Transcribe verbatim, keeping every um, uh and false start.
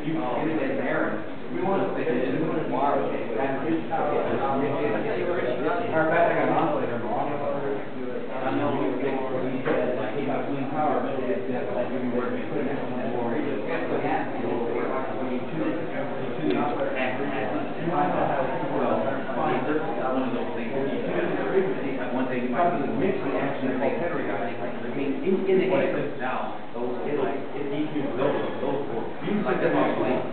you can get it there. We want to think it is tomorrow. Matter of fact, I got an oscillator in Milwaukee. I know we were getting for he said like he got clean power, but it's just like we were putting it on the board. We just have to have it. We need two, two oscillators. You might not have well, fine. There's one of those things. Like one thing you might be mixing actually called heterodyne. I mean, in in the end now, those like it E Qs those those four. Like the oscillator.